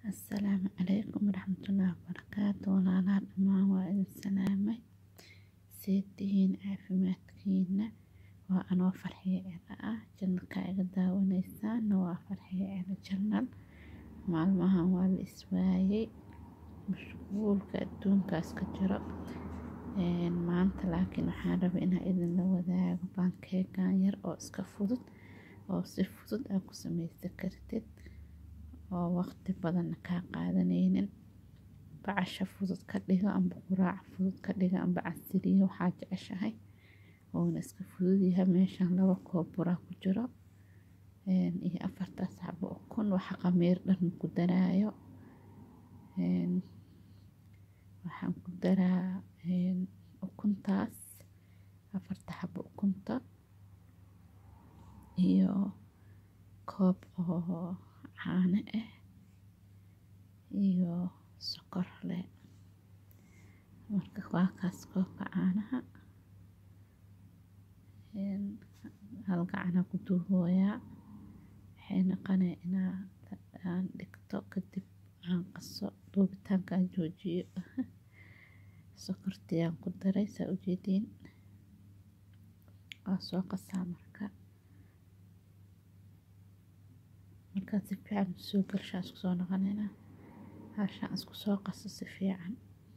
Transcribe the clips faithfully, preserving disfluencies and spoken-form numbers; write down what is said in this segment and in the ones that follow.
السلام عليكم ورحمة الله وبركاته. walaalaha dhammaan waa idin salaamay, seetihiin caafimaadkiina. waa anoo farxiyo cida ah, janalka iga daawanaysaan waa farxiyo cida janal. maalmahan waa la iswaayay, mashquulka adduunkaas ka jiro. maanta laakiin waxaan rabay inaan idinla wadaago pancake yar oo iska fudud, oo si fudud aad ku samaysan kartid, oo waqti badan kaa qaadanaynin. bacasha fudud ka dhigo amba quraac fudud ka dhigo amba casiriyo waxaad jeceshahay, oona iska fudud yahay. meeshan laba koob bura ku jiro iyo afartaas xabo ukun, waxa khamiir dhan ku daraayo. waxaan ku daraa ukuntaas, afarta xabo ukunta iyo koob oo caano ah iyo sokor leh. marka waa kaas koobka caanaha, hal gacan ku duubooyaa. waxay noqonay inaan dhigto kadib aan qaso, duubitaanka aan joojiyo. sokortii aan ku daray saa u jeediin, waa soo qasaa. marka markaan si fiican soo galshaa isku soo noqonayna, hashaan isku soo qaso si fiican,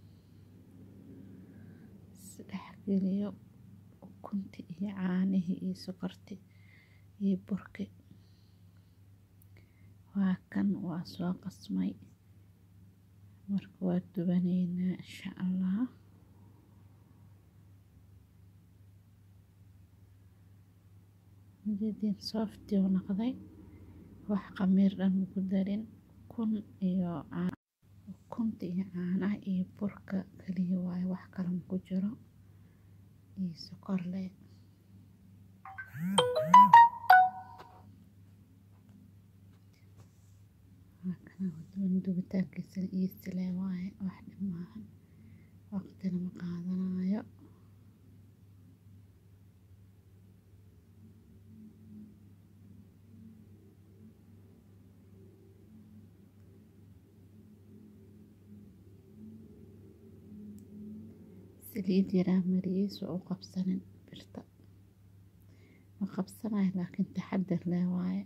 si dhex geliyo ukunti iyo caanihii iyo sokorti iyo burki. waa kan waa soo qasmay, marka waa dubanaynaa insha allah. jeediin softi oo noqday, wax khamiir dhan ku darin. ukun iyo ukunta iyo caanaha iyo burka kaliya waaye, wax kale ma ku jiro, iyo sokor leh. dubitaankiisa easy leh waaye, wax dhib maahan, waqtina ma qaadanayo. saliid yaraa mariyay soo u qabsanin birta, ma qabsanayo laakiin taxaddar leh waaye.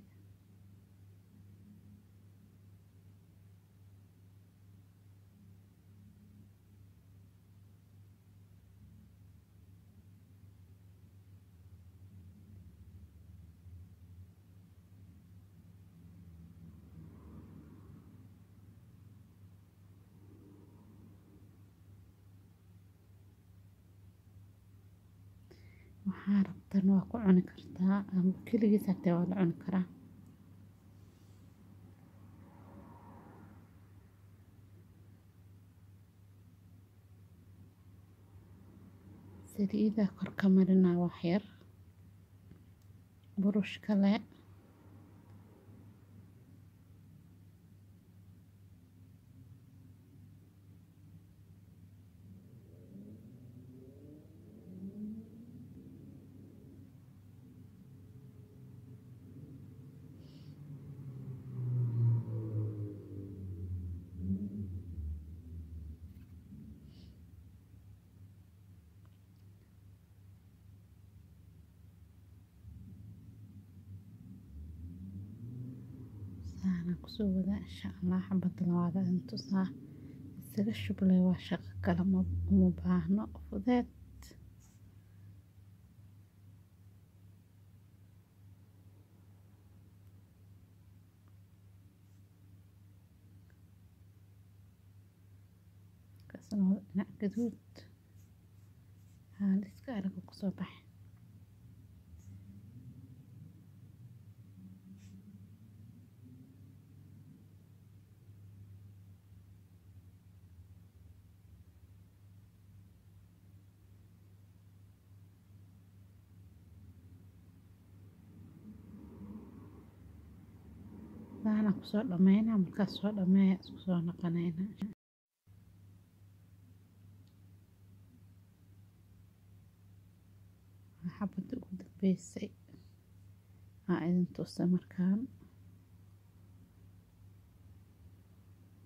waxaa rabtan waa ku cuni kartaa, ama keligiis hataa waa la cuni karaa. saliida kor ka marinaa wax yar, burush kale saana kusoo wadaa insha allah. xabada labaad aan tusaa, isaga shublay waa shaqo kale, uma baahno fudeed. kasna dhinac gaduud haaliska araga kusoo baxay. saana kusoo dhamaynaa, markaas soo dhameeya isku soo noqonayna. xabada ugu dambeysay aa idin tusa markaan.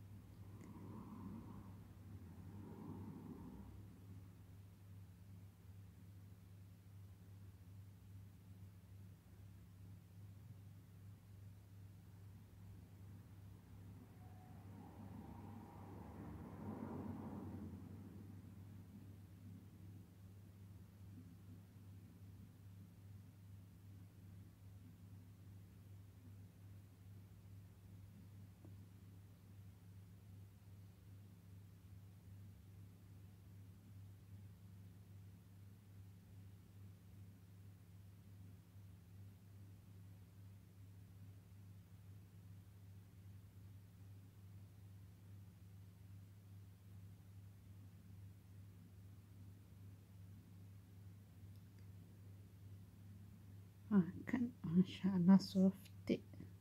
هاكن ما شاء الله صوفتي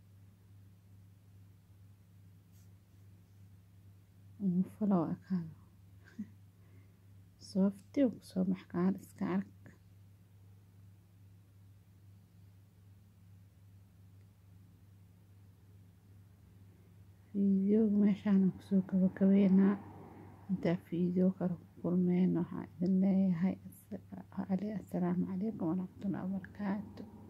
ومفلو أكاد صوفتي وصوب محكار اسكارك فيديو ماشان كسوك وكوينا انت فيديو كرو كلمين وحا إذن لي هاي السلام عليكم ورحمة الله وبركاته.